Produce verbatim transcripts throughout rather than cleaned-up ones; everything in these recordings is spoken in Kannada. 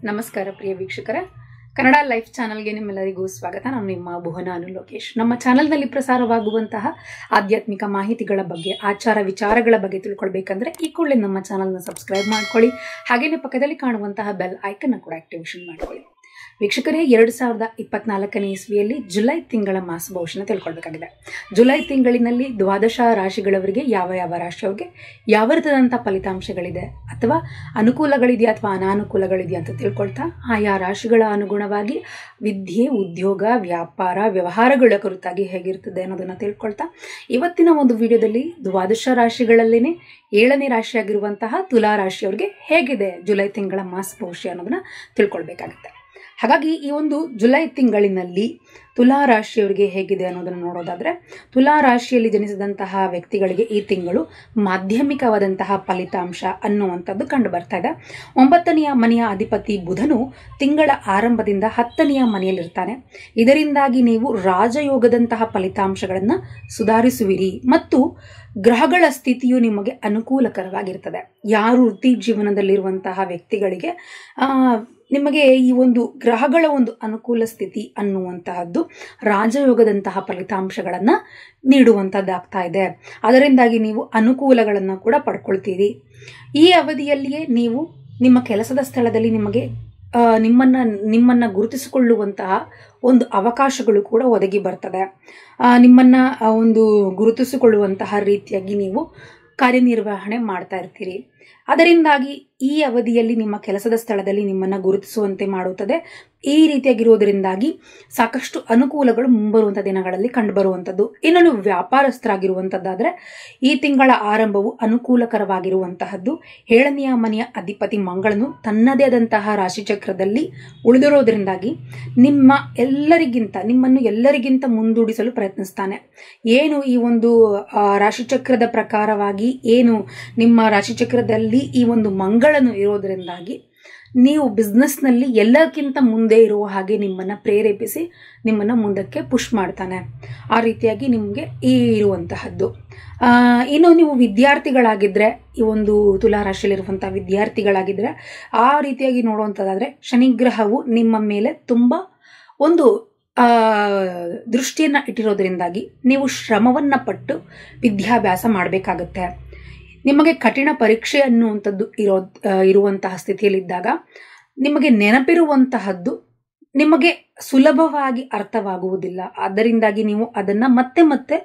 ನಮಸ್ಕಾರ ಪ್ರಿಯ ವೀಕ್ಷಕರೇ, ಕನ್ನಡ ಲೈಫ್ ಚಾನೆಲ್ಗೆ ನಿಮ್ಮೆಲ್ಲರಿಗೂ ಸ್ವಾಗತ. ನಾನು ನಿಮ್ಮ ಭುವನ ಅನು ಲೋಕೇಶ್. ನಮ್ಮ ಚಾನೆಲ್ನಲ್ಲಿ ಪ್ರಸಾರವಾಗುವಂತಹ ಆಧ್ಯಾತ್ಮಿಕ ಮಾಹಿತಿಗಳ ಬಗ್ಗೆ, ಆಚಾರ ವಿಚಾರಗಳ ಬಗ್ಗೆ ತಿಳ್ಕೊಳ್ಬೇಕಂದ್ರೆ ಈ ಕೂಡಲೇ ನಮ್ಮ ಚಾನೆಲ್ನ ಸಬ್ಸ್ಕ್ರೈಬ್ ಮಾಡ್ಕೊಳ್ಳಿ. ಹಾಗೆಯೇ ಪಕ್ಕದಲ್ಲಿ ಕಾಣುವಂತಹ ಬೆಲ್ ಐಕನ್ ಕೂಡ ಆಕ್ಟಿವೇಶನ್ ಮಾಡ್ಕೊಳ್ಳಿ. ವೀಕ್ಷಕರೇ, ಎರಡು ಸಾವಿರದ ಇಪ್ಪತ್ನಾಲ್ಕನೇ ಇಸ್ವಿಯಲ್ಲಿ ಜುಲೈ ತಿಂಗಳ ಮಾಸ ಭವಿಷ್ಯನ ತಿಳ್ಕೊಳ್ಬೇಕಾಗಿದೆ. ಜುಲೈ ತಿಂಗಳಿನಲ್ಲಿ ದ್ವಾದಶ ರಾಶಿಗಳವರಿಗೆ ಯಾವ ಯಾವ ರಾಶಿಯವರಿಗೆ ಯಾವ ರೀತಿಯಾದಂಥ ಫಲಿತಾಂಶಗಳಿದೆ ಅಥವಾ ಅನುಕೂಲಗಳಿದೆಯಾ ಅಥವಾ ಅನಾನುಕೂಲಗಳಿದೆಯಾ ಅಂತ ತಿಳ್ಕೊಳ್ತಾ ಆಯಾ ರಾಶಿಗಳ ಅನುಗುಣವಾಗಿ ವಿದ್ಯೆ, ಉದ್ಯೋಗ, ವ್ಯಾಪಾರ, ವ್ಯವಹಾರಗಳ ಕುರಿತಾಗಿ ಹೇಗಿರ್ತದೆ ಅನ್ನೋದನ್ನು ತಿಳ್ಕೊಳ್ತಾ ಇವತ್ತಿನ ಒಂದು ವಿಡಿಯೋದಲ್ಲಿ ದ್ವಾದಶ ರಾಶಿಗಳಲ್ಲೇನೆ ಏಳನೇ ರಾಶಿಯಾಗಿರುವಂತಹ ತುಲಾ ರಾಶಿಯವರಿಗೆ ಹೇಗಿದೆ ಜುಲೈ ತಿಂಗಳ ಮಾಸ ಭವಿಷ್ಯ ಅನ್ನೋದನ್ನ ತಿಳ್ಕೊಳ್ಬೇಕಾಗುತ್ತೆ. ಹಾಗಾಗಿ ಈ ಒಂದು ಜುಲೈ ತಿಂಗಳಿನಲ್ಲಿ ತುಲಾ ರಾಶಿಯವರಿಗೆ ಹೇಗಿದೆ ಅನ್ನೋದನ್ನು ನೋಡೋದಾದ್ರೆ, ತುಲಾ ರಾಶಿಯಲ್ಲಿ ಜನಿಸಿದಂತಹ ವ್ಯಕ್ತಿಗಳಿಗೆ ಈ ತಿಂಗಳು ಮಾಧ್ಯಮಿಕವಾದಂತಹ ಫಲಿತಾಂಶ ಅನ್ನುವಂಥದ್ದು ಕಂಡು ಬರ್ತಾ ಇದೆ. ಒಂಬತ್ತನೆಯ ಮನೆಯ ಅಧಿಪತಿ ಬುಧನು ತಿಂಗಳ ಆರಂಭದಿಂದ ಹತ್ತನೆಯ ಮನೆಯಲ್ಲಿರ್ತಾನೆ. ಇದರಿಂದಾಗಿ ನೀವು ರಾಜಯೋಗದಂತಹ ಫಲಿತಾಂಶಗಳನ್ನು ಸುಧಾರಿಸುವಿರಿ ಮತ್ತು ಗ್ರಹಗಳ ಸ್ಥಿತಿಯು ನಿಮಗೆ ಅನುಕೂಲಕರವಾಗಿರ್ತದೆ. ಯಾರು ವೃತ್ತಿ ಜೀವನದಲ್ಲಿರುವಂತಹ ವ್ಯಕ್ತಿಗಳಿಗೆ ಆ ನಿಮಗೆ ಈ ಒಂದು ಗ್ರಹಗಳ ಒಂದು ಅನುಕೂಲ ಸ್ಥಿತಿ ಅನ್ನುವಂತಹದ್ದು ರಾಜಯೋಗದಂತಹ ಫಲಿತಾಂಶಗಳನ್ನು ನೀಡುವಂಥದ್ದಾಗ್ತಾ ಇದೆ. ಅದರಿಂದಾಗಿ ನೀವು ಅನುಕೂಲಗಳನ್ನು ಕೂಡ ಪಡ್ಕೊಳ್ತೀರಿ. ಈ ಅವಧಿಯಲ್ಲಿಯೇ ನೀವು ನಿಮ್ಮ ಕೆಲಸದ ಸ್ಥಳದಲ್ಲಿ ನಿಮಗೆ ನಿಮ್ಮನ್ನ ನಿಮ್ಮನ್ನ ಗುರುತಿಸಿಕೊಳ್ಳುವಂತಹ ಒಂದು ಅವಕಾಶಗಳು ಕೂಡ ಒದಗಿ ಬರ್ತದೆ. ನಿಮ್ಮನ್ನ ಒಂದು ಗುರುತಿಸಿಕೊಳ್ಳುವಂತಹ ರೀತಿಯಾಗಿ ನೀವು ಕಾರ್ಯನಿರ್ವಹಣೆ ಮಾಡ್ತಾ ಇರ್ತೀರಿ. ಅದರಿಂದಾಗಿ ಈ ಅವಧಿಯಲ್ಲಿ ನಿಮ್ಮ ಕೆಲಸದ ಸ್ಥಳದಲ್ಲಿ ನಿಮ್ಮನ್ನ ಗುರುತಿಸುವಂತೆ ಮಾಡುತ್ತದೆ. ಈ ರೀತಿಯಾಗಿರುವುದರಿಂದಾಗಿ ಸಾಕಷ್ಟು ಅನುಕೂಲಗಳು ಮುಂಬರುವಂಥ ದಿನಗಳಲ್ಲಿ ಕಂಡುಬರುವಂಥದ್ದು. ಇನ್ನು ನೀವು ವ್ಯಾಪಾರಸ್ಥರಾಗಿರುವಂಥದ್ದಾದ್ರೆ ಈ ತಿಂಗಳ ಆರಂಭವು ಅನುಕೂಲಕರವಾಗಿರುವಂತಹದ್ದು. ಏಳನೆಯ ಮನೆಯ ಅಧಿಪತಿ ಮಂಗಳನು ತನ್ನದೇ ಆದಂತಹ ರಾಶಿಚಕ್ರದಲ್ಲಿ ಉಳಿದಿರೋದ್ರಿಂದಾಗಿ ನಿಮ್ಮ ಎಲ್ಲರಿಗಿಂತ ನಿಮ್ಮನ್ನು ಎಲ್ಲರಿಗಿಂತ ಮುಂದೂಡಿಸಲು ಪ್ರಯತ್ನಿಸ್ತಾನೆ. ಏನು ಈ ಒಂದು ರಾಶಿಚಕ್ರದ ಪ್ರಕಾರವಾಗಿ ಏನು ನಿಮ್ಮ ರಾಶಿಚಕ್ರದಲ್ಲಿ ಈ ಒಂದು ಮಂಗಳನು ಇರೋದ್ರಿಂದಾಗಿ ನೀವು ಬಿಸ್ನೆಸ್ನಲ್ಲಿ ಎಲ್ಲಕ್ಕಿಂತ ಮುಂದೆ ಇರುವ ಹಾಗೆ ನಿಮ್ಮನ್ನ ಪ್ರೇರೇಪಿಸಿ ನಿಮ್ಮನ್ನ ಮುಂದಕ್ಕೆ ಪುಷ್ ಮಾಡ್ತಾನೆ. ಆ ರೀತಿಯಾಗಿ ನಿಮಗೆ ಈ ಇರುವಂತಹದ್ದು. ಆ ಇನ್ನು ನೀವು ವಿದ್ಯಾರ್ಥಿಗಳಾಗಿದ್ರೆ, ಈ ಒಂದು ತುಲಾ ರಾಶಿಯಲ್ಲಿರುವಂತಹ ವಿದ್ಯಾರ್ಥಿಗಳಾಗಿದ್ರೆ ಆ ರೀತಿಯಾಗಿ ನೋಡುವಂಥದ್ದಾದ್ರೆ ಶನಿಗ್ರಹವು ನಿಮ್ಮ ಮೇಲೆ ತುಂಬಾ ಒಂದು ಆ ದೃಷ್ಟಿಯನ್ನ ಇಟ್ಟಿರೋದ್ರಿಂದಾಗಿ ನೀವು ಶ್ರಮವನ್ನ ಪಟ್ಟು ವಿದ್ಯಾಭ್ಯಾಸ ಮಾಡಬೇಕಾಗತ್ತೆ. ನಿಮಗೆ ಕಠಿಣ ಪರೀಕ್ಷೆ ಅನ್ನುವಂಥದ್ದು ಇರೋ ಇರುವಂತಹ ಸ್ಥಿತಿಯಲ್ಲಿದ್ದಾಗ ನಿಮಗೆ ನೆನಪಿರುವಂತಹದ್ದು ನಿಮಗೆ ಸುಲಭವಾಗಿ ಅರ್ಥವಾಗುವುದಿಲ್ಲ. ಅದರಿಂದಾಗಿ ನೀವು ಅದನ್ನ ಮತ್ತೆ ಮತ್ತೆ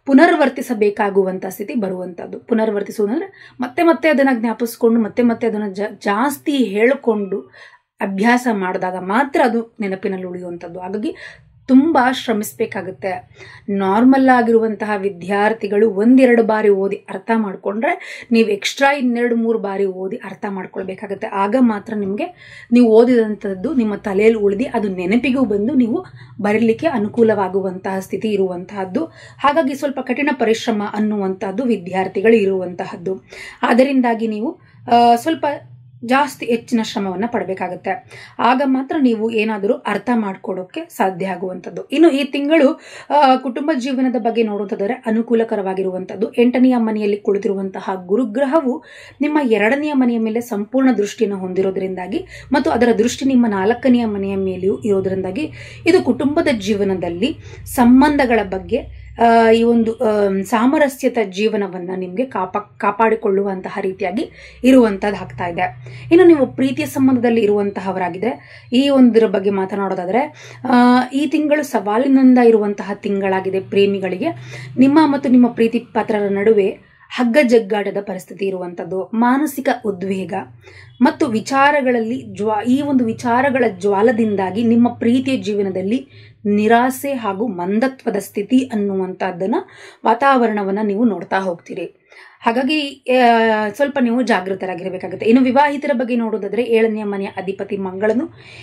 ಪುನರ್ವರ್ತಿಸಬೇಕಾಗುವಂತಹ ಸ್ಥಿತಿ ಬರುವಂತದ್ದು. ಪುನರ್ವರ್ತಿಸುವುದಂದ್ರೆ ಮತ್ತೆ ಮತ್ತೆ ಅದನ್ನ ಜ್ಞಾಪಿಸ್ಕೊಂಡು ಮತ್ತೆ ಮತ್ತೆ ಅದನ್ನ ಜಾಸ್ತಿ ಹೇಳಿಕೊಂಡು ಅಭ್ಯಾಸ ಮಾಡಿದಾಗ ಮಾತ್ರ ಅದು ನೆನಪಿನಲ್ಲಿ ಉಳಿಯುವಂಥದ್ದು. ಹಾಗಾಗಿ ತುಂಬಾ ಶ್ರಮಿಸಬೇಕಾಗುತ್ತೆ. ನಾರ್ಮಲ್ ಆಗಿರುವಂತಹ ವಿದ್ಯಾರ್ಥಿಗಳು ಒಂದೆರಡು ಬಾರಿ ಓದಿ ಅರ್ಥ ಮಾಡ್ಕೊಂಡ್ರೆ ನೀವು ಎಕ್ಸ್ಟ್ರಾ ಇನ್ನೆರಡು ಮೂರು ಬಾರಿ ಓದಿ ಅರ್ಥ ಮಾಡ್ಕೊಳ್ಬೇಕಾಗತ್ತೆ. ಆಗ ಮಾತ್ರ ನಿಮಗೆ ನೀವು ಓದಿದಂಥದ್ದು ನಿಮ್ಮ ತಲೆಯಲ್ಲಿ ಉಳಿದು ಅದು ನೆನಪಿಗೂ ಬಂದು ನೀವು ಬರೀಲಿಕ್ಕೆ ಅನುಕೂಲವಾಗುವಂತಹ ಸ್ಥಿತಿ ಇರುವಂತಹದ್ದು. ಹಾಗಾಗಿ ಸ್ವಲ್ಪ ಕಠಿಣ ಪರಿಶ್ರಮ ಅನ್ನುವಂತಹದ್ದು ವಿದ್ಯಾರ್ಥಿಗಳು ಇರುವಂತಹದ್ದು. ಅದರಿಂದಾಗಿ ನೀವು ಸ್ವಲ್ಪ ಜಾಸ್ತಿ ಹೆಚ್ಚಿನ ಶ್ರಮವನ್ನ ಪಡಬೇಕಾಗತ್ತೆ. ಆಗ ಮಾತ್ರ ನೀವು ಏನಾದರೂ ಅರ್ಥ ಮಾಡ್ಕೊಡೋಕೆ ಸಾಧ್ಯ ಆಗುವಂಥದ್ದು. ಇನ್ನು ಈ ತಿಂಗಳು ಕುಟುಂಬ ಜೀವನದ ಬಗ್ಗೆ ನೋಡುವಂಥದ್ರೆ ಅನುಕೂಲಕರವಾಗಿರುವಂಥದ್ದು. ಎಂಟನೆಯ ಮನೆಯಲ್ಲಿ ಕುಳಿತಿರುವಂತಹ ಗುರುಗ್ರಹವು ನಿಮ್ಮ ಎರಡನೆಯ ಮನೆಯ ಮೇಲೆ ಸಂಪೂರ್ಣ ದೃಷ್ಟಿಯನ್ನು ಹೊಂದಿರೋದ್ರಿಂದಾಗಿ ಮತ್ತು ಅದರ ದೃಷ್ಟಿ ನಿಮ್ಮ ನಾಲ್ಕನೆಯ ಮನೆಯ ಮೇಲೆಯೂ ಇರೋದ್ರಿಂದಾಗಿ ಇದು ಕುಟುಂಬದ ಜೀವನದಲ್ಲಿ ಸಂಬಂಧಗಳ ಬಗ್ಗೆ ಈ ಒಂದು ಸಾಮರಸ್ಯದ ಜೀವನವನ್ನ ನಿಮ್ಗೆ ಕಾಪಾ ಕಾಪಾಡಿಕೊಳ್ಳುವಂತಹ ರೀತಿಯಾಗಿ ಇರುವಂತದ್ದು ಆಗ್ತಾ ಇದೆ. ಇನ್ನು ನೀವು ಪ್ರೀತಿಯ ಸಂಬಂಧದಲ್ಲಿ ಇರುವಂತಹವರಾಗಿದೆ ಈ ಒಂದರ ಬಗ್ಗೆ ಮಾತನಾಡೋದಾದ್ರೆ ಈ ತಿಂಗಳು ಸವಾಲಿನಿಂದ ಇರುವಂತಹ ತಿಂಗಳಾಗಿದೆ. ಪ್ರೇಮಿಗಳಿಗೆ ನಿಮ್ಮ ಮತ್ತು ನಿಮ್ಮ ಪ್ರೀತಿ ಪಾತ್ರರ ನಡುವೆ ಹಗ್ಗ ಜಗ್ಗಾಟದ ಪರಿಸ್ಥಿತಿ ಇರುವಂಥದ್ದು. ಮಾನಸಿಕ ಉದ್ವೇಗ ಮತ್ತು ವಿಚಾರಗಳಲ್ಲಿ ಜ್ವಾ ಈ ಒಂದು ವಿಚಾರಗಳ ಜ್ವಾಲದಿಂದಾಗಿ ನಿಮ್ಮ ಪ್ರೀತಿಯ ಜೀವನದಲ್ಲಿ ನಿರಾಸೆ ಹಾಗೂ ಮಂದತ್ವದ ಸ್ಥಿತಿ ಅನ್ನುವಂಥದ್ದನ್ನ ವಾತಾವರಣವನ್ನ ನೀವು ನೋಡ್ತಾ ಹೋಗ್ತೀರಿ. ಹಾಗಾಗಿ ಸ್ವಲ್ಪ ನೀವು ಜಾಗೃತರಾಗಿರಬೇಕಾಗುತ್ತೆ. ಇನ್ನು ವಿವಾಹಿತರ ಬಗ್ಗೆ ನೋಡೋದಾದ್ರೆ ಏಳನೆಯ ಮನೆಯ ಅಧಿಪತಿ ಮಂಗಳನು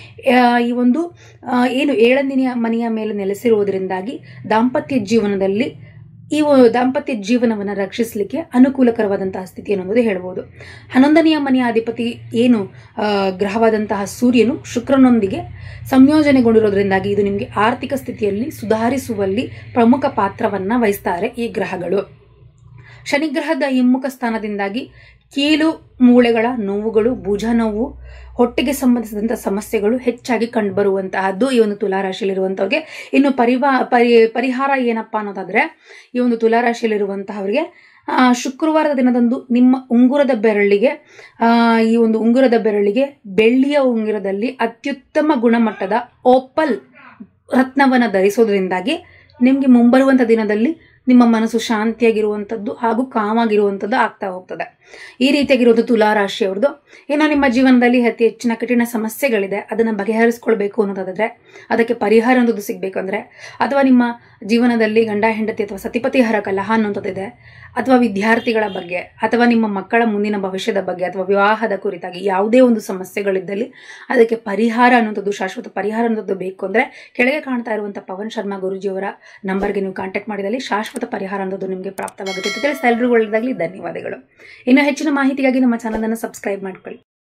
ಈ ಒಂದು ಏನು ಏಳನೆಯ ಮನೆಯ ಮೇಲೆ ನೆಲೆಸಿರುವುದರಿಂದಾಗಿ ದಾಂಪತ್ಯ ಜೀವನದಲ್ಲಿ ಈ ದಾಂಪತ್ಯ ಜೀವನವನ್ನು ರಕ್ಷಿಸಲಿಕ್ಕೆ ಅನುಕೂಲಕರವಾದಂತಹ ಸ್ಥಿತಿ ಅನ್ನೋದು ಹೇಳ್ಬೋದು. ಹನ್ನೊಂದನೆಯ ಮನೆಯ ಅಧಿಪತಿ ಏನು ಗ್ರಹವಾದಂತಹ ಸೂರ್ಯನು ಶುಕ್ರನೊಂದಿಗೆ ಸಂಯೋಜನೆಗೊಂಡಿರೋದ್ರಿಂದಾಗಿ ಇದು ನಿಮಗೆ ಆರ್ಥಿಕ ಸ್ಥಿತಿಯಲ್ಲಿ ಸುಧಾರಿಸುವಲ್ಲಿ ಪ್ರಮುಖ ಪಾತ್ರವನ್ನ ವಹಿಸ್ತಾರೆ ಈ ಗ್ರಹಗಳು. ಶನಿಗ್ರಹದ ಹಿಮ್ಮುಖ ಸ್ಥಾನದಿಂದಾಗಿ ಕೀಲು ಮೂಳೆಗಳ ನೋವುಗಳು, ಭುಜ ನೋವು, ಹೊಟ್ಟೆಗೆ ಸಂಬಂಧಿಸಿದಂಥ ಸಮಸ್ಯೆಗಳು ಹೆಚ್ಚಾಗಿ ಕಂಡುಬರುವಂತಹದ್ದು ಈ ಒಂದು ತುಲಾರಾಶಿಯಲ್ಲಿರುವಂಥವ್ರಿಗೆ. ಇನ್ನು ಪರಿವಾ ಪರಿ ಪರಿಹಾರ ಏನಪ್ಪಾ ಅನ್ನೋದಾದ್ರೆ, ಈ ಒಂದು ತುಲಾರಾಶಿಯಲ್ಲಿರುವಂತಹವರಿಗೆ ಆ ಶುಕ್ರವಾರದ ದಿನದಂದು ನಿಮ್ಮ ಉಂಗುರದ ಬೆರಳಿಗೆ ಆ ಈ ಒಂದು ಉಂಗುರದ ಬೆರಳಿಗೆ ಬೆಳ್ಳಿಯ ಉಂಗುರದಲ್ಲಿ ಅತ್ಯುತ್ತಮ ಗುಣಮಟ್ಟದ ಓಪಲ್ ರತ್ನವನ್ನ ಧರಿಸೋದ್ರಿಂದಾಗಿ ನಿಮ್ಗೆ ಮುಂಬರುವಂತ ದಿನದಲ್ಲಿ ನಿಮ್ಮ ಮನಸ್ಸು ಶಾಂತಿಯಾಗಿರುವಂಥದ್ದು ಹಾಗೂ ಕಾಮಾಗಿರುವಂಥದ್ದು ಆಗ್ತಾ ಹೋಗ್ತದೆ. ಈ ರೀತಿಯಾಗಿರೋದು ತುಲಾರಾಶಿಯವ್ರದ್ದು. ಇನ್ನು ನಿಮ್ಮ ಜೀವನದಲ್ಲಿ ಅತಿ ಹೆಚ್ಚಿನ ಕಠಿಣ ಸಮಸ್ಯೆಗಳಿದೆ, ಅದನ್ನ ಬಗೆಹರಿಸ್ಕೊಳ್ಬೇಕು ಅನ್ನೋದಾದ್ರೆ, ಅದಕ್ಕೆ ಪರಿಹಾರ ಅನ್ನೋದು ಸಿಗ್ಬೇಕು ಅಂದ್ರೆ, ಅಥವಾ ನಿಮ್ಮ ಜೀವನದಲ್ಲಿ ಗಂಡ ಹೆಂಡತಿ ಅಥವಾ ಸತಿಪತಿಹರ ಕಲಹ ಅನ್ನೋಂಥದ್ದಿದೆ, ಅಥವಾ ವಿದ್ಯಾರ್ಥಿಗಳ ಬಗ್ಗೆ, ಅಥವಾ ನಿಮ್ಮ ಮಕ್ಕಳ ಮುಂದಿನ ಭವಿಷ್ಯದ ಬಗ್ಗೆ, ಅಥವಾ ವಿವಾಹದ ಕುರಿತಾಗಿ ಯಾವುದೇ ಒಂದು ಸಮಸ್ಯೆಗಳಿದ್ದಲ್ಲಿ ಅದಕ್ಕೆ ಪರಿಹಾರ ಅನ್ನೋಂಥದ್ದು, ಶಾಶ್ವತ ಪರಿಹಾರ ಅನ್ನೋದು ಬೇಕು ಅಂದ್ರೆ ಕೆಳಗೆ ಕಾಣ್ತಾ ಇರುವಂತಹ ಪವನ್ ಶರ್ಮಾ ಗುರುಜಿಯವರ ನಂಬರ್ಗೆ ನೀವು ಕಾಂಟ್ಯಾಕ್ಟ್ ಮಾಡಿದಲ್ಲಿ ಶಾಶ್ವತ ಪರಿಹಾರ ಅನ್ನೋದು ನಿಮಗೆ ಪ್ರಾಪ್ತವಾಗುತ್ತೆ ಅಂತ ತಿಳಿಸಿ ಎಲ್ರಿಗೂ ಒಳ್ಳೆಯದಾಗಲಿ. ಧನ್ಯವಾದಗಳು. ಇನ್ನು ಹೆಚ್ಚಿನ ಮಾಹಿತಿಗಾಗಿ ನಮ್ಮ ಚಾನಲ್ ಅನ್ನು ಸಬ್ಸ್ಕ್ರೈಬ್ ಮಾಡ್ಕೊಳ್ಳಿ.